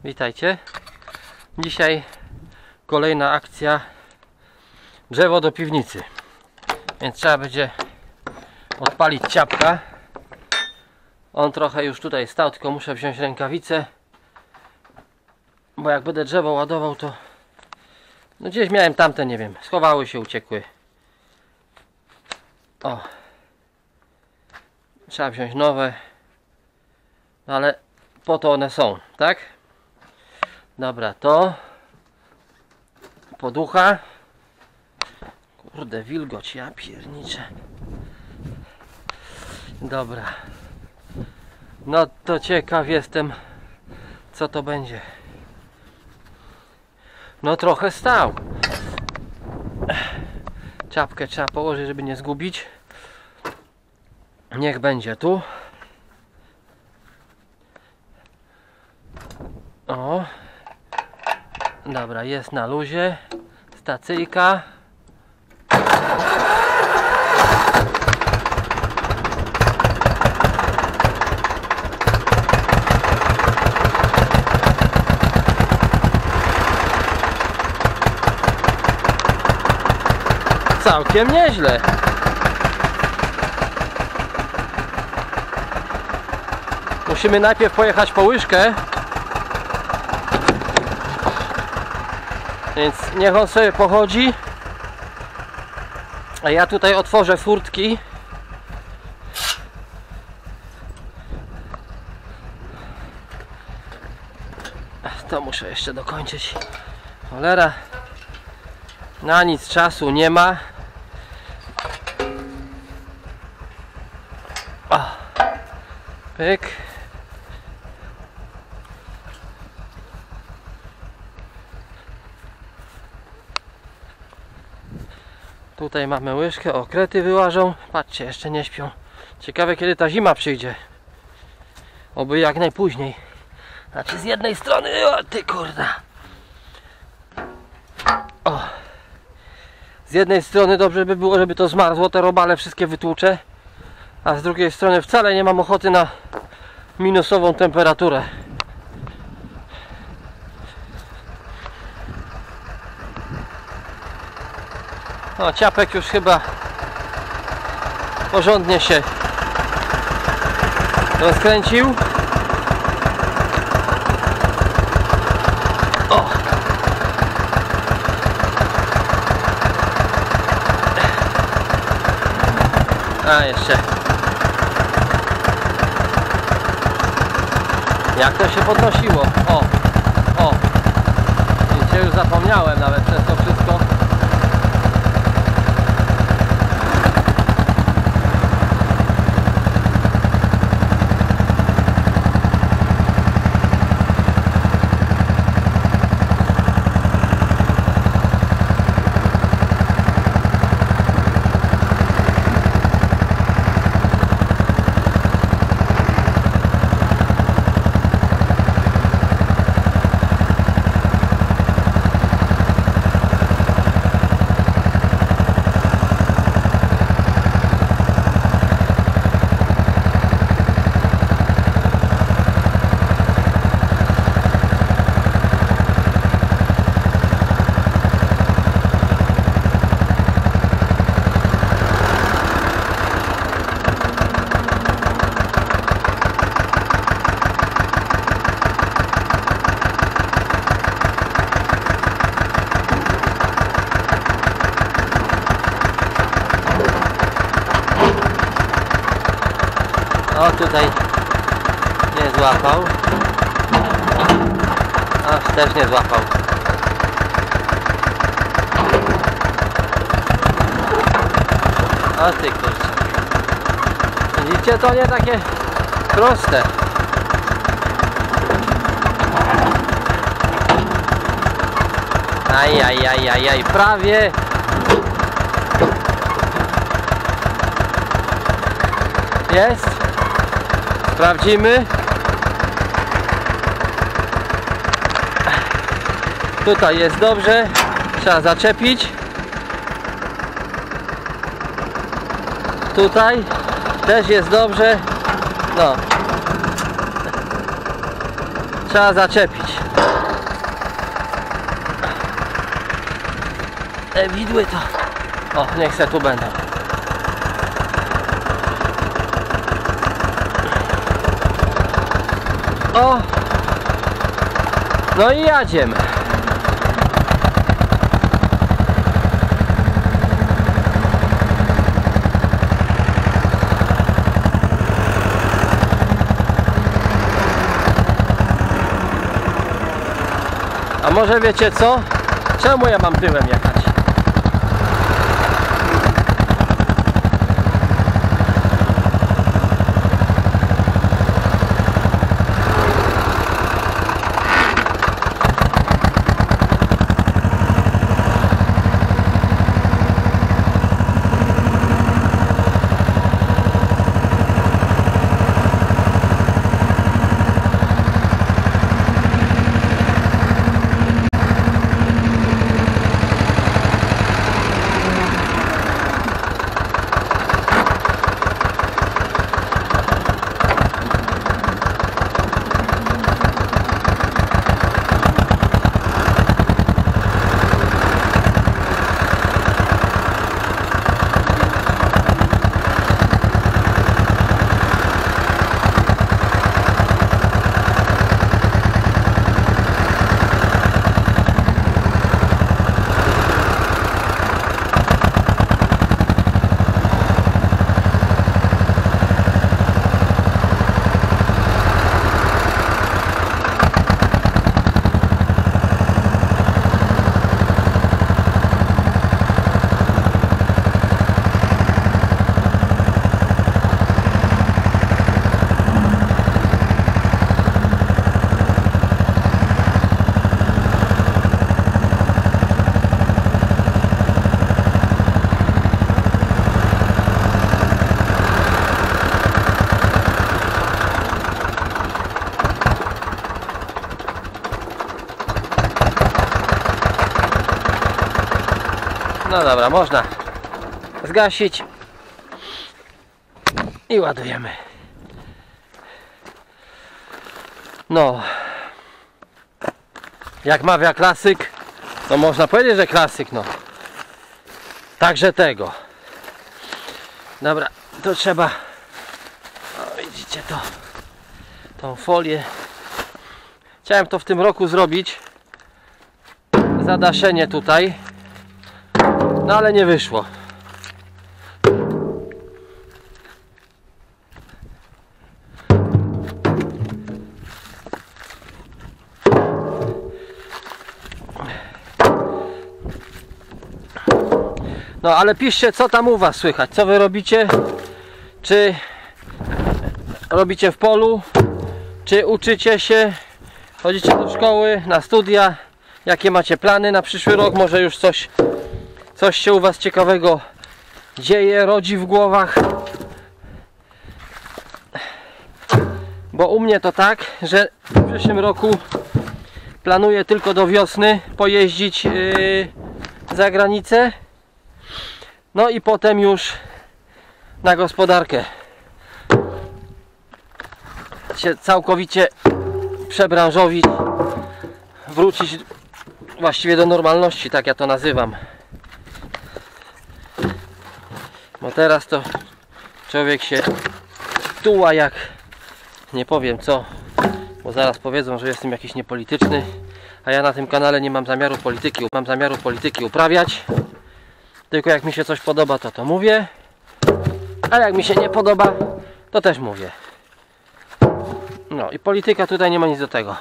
Witajcie. Dzisiaj kolejna akcja drzewo do piwnicy. Więc trzeba będzie odpalić ciapka. On trochę już tutaj stał, tylko muszę wziąć rękawice, bo jak będę drzewo ładował, to no gdzieś miałem tamte, nie wiem, schowały się, uciekły. O, trzeba wziąć nowe, no ale po to one są, tak? Dobra, to poducha. Kurde, wilgoć, ja pierniczę. Dobra, no to ciekaw jestem, co to będzie. No trochę stał. Czapkę trzeba położyć, żeby nie zgubić. Niech będzie tu. O, dobra, jest na luzie. Stacyjka. Całkiem nieźle. Musimy najpierw pojechać po łyżkę. Więc niech on sobie pochodzi. A ja tutaj otworzę furtki. To muszę jeszcze dokończyć. Cholera. Na nic czasu nie ma. O, pyk. Tutaj mamy łyżkę, o, krety wyłażą. Patrzcie, jeszcze nie śpią. Ciekawe, kiedy ta zima przyjdzie. Oby jak najpóźniej. Znaczy z jednej strony, o ty kurda. O. Z jednej strony dobrze by było, żeby to zmarzło, te robale wszystkie wytłuczę. A z drugiej strony wcale nie mam ochoty na minusową temperaturę. O, ciapek już chyba porządnie się rozkręcił. O! A jeszcze. Jak to się podnosiło? O! O! Widzicie, już zapomniałem nawet przez to wszystko. O, tutaj nie złapał. O, też nie złapał. O ty kurczę. Widzicie, to nie takie proste. Ajajajajaj, prawie. Jest. Sprawdzimy. Tutaj jest dobrze. Trzeba zaczepić. Tutaj też jest dobrze. No. Trzeba zaczepić. Te widły to... O, niech se tu będą. O! No i jadziem. A może wiecie co? Czemu ja mam tyłem jechać? No dobra, można zgasić i ładujemy. No, jak mawia klasyk, no można powiedzieć, że klasyk, no. Także tego. Dobra, to trzeba, o, widzicie to, tą folię. Chciałem to w tym roku zrobić, zadaszenie tutaj. No ale nie wyszło. No ale piszcie, co tam u was słychać, co wy robicie, czy robicie w polu, czy uczycie się, chodzicie do szkoły, na studia, jakie macie plany na przyszły rok, może już coś się u was ciekawego dzieje, rodzi w głowach. Bo u mnie to tak, że w przyszłym roku planuję tylko do wiosny pojeździć za granicę. No i potem już na gospodarkę się całkowicie przebranżowić, wrócić właściwie do normalności, tak ja to nazywam. Bo teraz to człowiek się tuła jak nie powiem co, bo zaraz powiedzą, że jestem jakiś niepolityczny, a ja na tym kanale nie mam zamiaru polityki uprawiać. Tylko jak mi się coś podoba, to mówię, a jak mi się nie podoba, to też mówię. No i polityka tutaj nie ma nic do tego.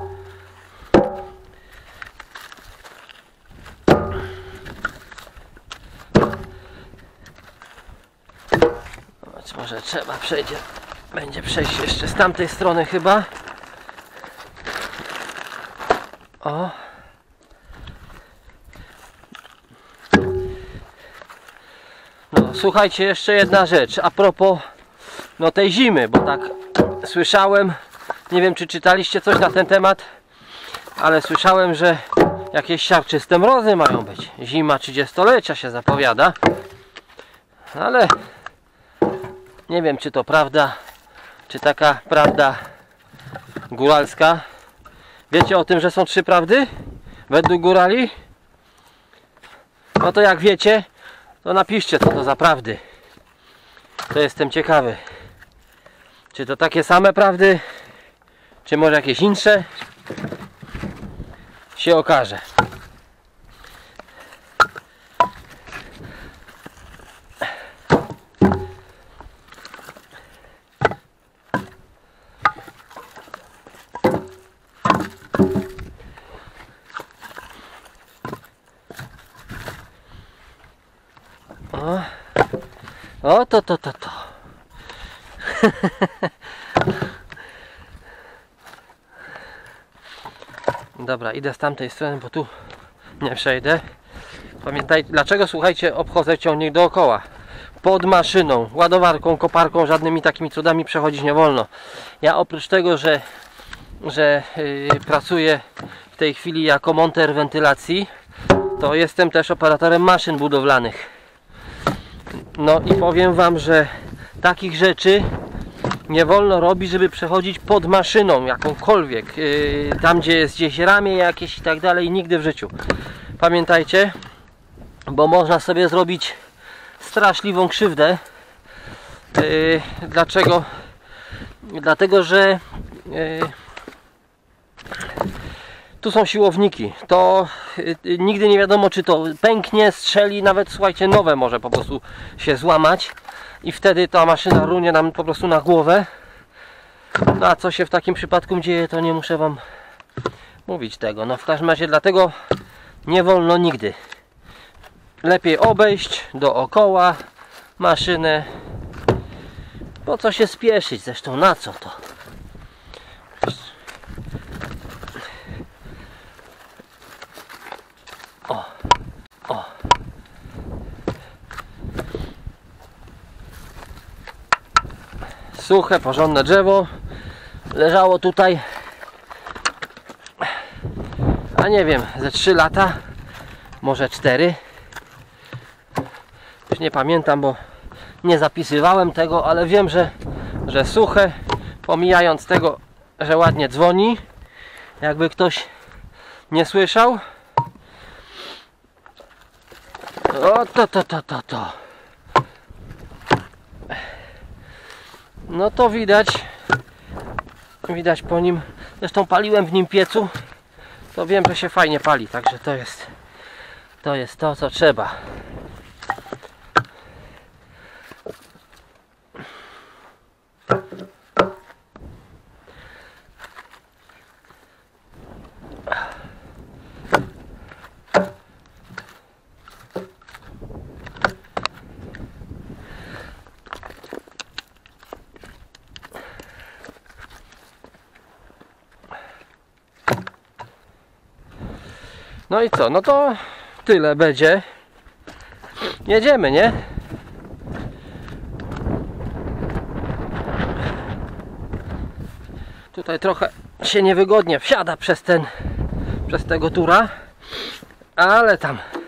Może trzeba będzie przejść jeszcze z tamtej strony chyba. O. No słuchajcie, jeszcze jedna rzecz a propos no tej zimy, bo tak słyszałem, nie wiem czy czytaliście coś na ten temat, ale słyszałem, że jakieś siarczyste mrozy mają być. Zima 30-lecia się zapowiada, ale nie wiem czy to prawda, czy taka prawda góralska, Wiecie o tym, że są 3 prawdy? Według górali? No to jak wiecie, to napiszcie, co to za prawdy. To jestem ciekawy. Czy to takie same prawdy? Czy może jakieś insze? Się okaże. O, to. Dobra, idę z tamtej strony, bo tu nie przejdę. Pamiętajcie, dlaczego, słuchajcie, obchodzę ciągnik dookoła. Pod maszyną, ładowarką, koparką, żadnymi takimi cudami przechodzić nie wolno. Ja oprócz tego, że pracuję w tej chwili jako monter wentylacji, to jestem też operatorem maszyn budowlanych. No i powiem wam, że takich rzeczy nie wolno robić, żeby przechodzić pod maszyną jakąkolwiek, tam gdzie jest gdzieś ramię jakieś i tak dalej, nigdy w życiu. Pamiętajcie, bo można sobie zrobić straszliwą krzywdę. Dlaczego? Dlatego, że tu są siłowniki. To nigdy nie wiadomo, czy to pęknie, strzeli, nawet słuchajcie, nowe może po prostu się złamać i wtedy ta maszyna runie nam po prostu na głowę. No a co się w takim przypadku dzieje, to nie muszę wam mówić tego. No w każdym razie dlatego nie wolno nigdy. Lepiej obejść dookoła maszynę. Po co się spieszyć? Zresztą na co to? O. Suche, porządne drzewo leżało tutaj, a nie wiem, ze 3 lata, może 4. Już nie pamiętam, bo nie zapisywałem tego, ale wiem, że suche, pomijając tego, że ładnie dzwoni, jakby ktoś nie słyszał. O, to. No to widać po nim. Zresztą paliłem w nim piecu, to wiem, że się fajnie pali, także to jest to, co trzeba. No i co? No to tyle będzie. Jedziemy, nie? Tutaj trochę się niewygodnie wsiada przez tego tura, ale tam